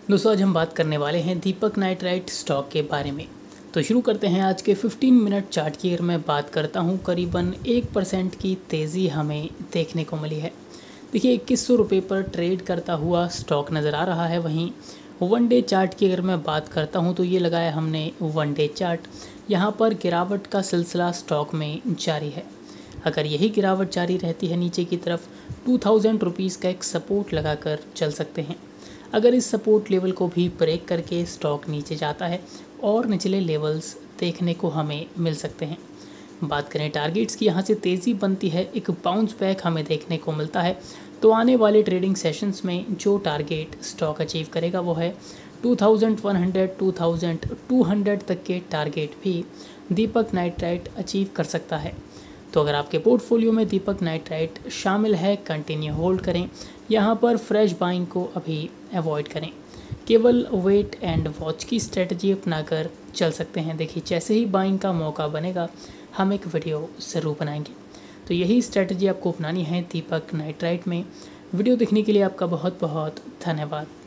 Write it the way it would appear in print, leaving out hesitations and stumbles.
दोस्तों आज हम बात करने वाले हैं दीपक नाइट्राइट स्टॉक के बारे में। तो शुरू करते हैं आज के 15 मिनट चार्ट की। अगर मैं बात करता हूं, करीबन 1% की तेज़ी हमें देखने को मिली है। देखिए 2100 रुपये पर ट्रेड करता हुआ स्टॉक नज़र आ रहा है। वहीं वन डे चार्ट की अगर मैं बात करता हूं तो ये लगाया हमने वन डे चार्ट। यहां पर गिरावट का सिलसिला स्टॉक में जारी है। अगर यही गिरावट जारी रहती है नीचे की तरफ 2000 रुपीज़ का एक सपोर्ट लगाकर चल सकते हैं। अगर इस सपोर्ट लेवल को भी ब्रेक करके स्टॉक नीचे जाता है और निचले लेवल्स देखने को हमें मिल सकते हैं। बात करें टारगेट्स की, यहाँ से तेज़ी बनती है, एक बाउंस बैक हमें देखने को मिलता है। तो आने वाले ट्रेडिंग सेशंस में जो टारगेट स्टॉक अचीव करेगा वो है 2100 2200 तक के टारगेट भी दीपक नाइट्राइट अचीव कर सकता है। तो अगर आपके पोर्टफोलियो में दीपक नाइट्राइट शामिल है, कंटिन्यू होल्ड करें। यहाँ पर फ्रेश बाइंग को अभी अवॉइड करें, केवल वेट एंड वॉच की स्ट्रेटजी अपनाकर चल सकते हैं। देखिए जैसे ही बाइंग का मौका बनेगा हम एक वीडियो ज़रूर बनाएंगे। तो यही स्ट्रेटजी आपको अपनानी है दीपक नाइट्राइट में। वीडियो देखने के लिए आपका बहुत बहुत धन्यवाद।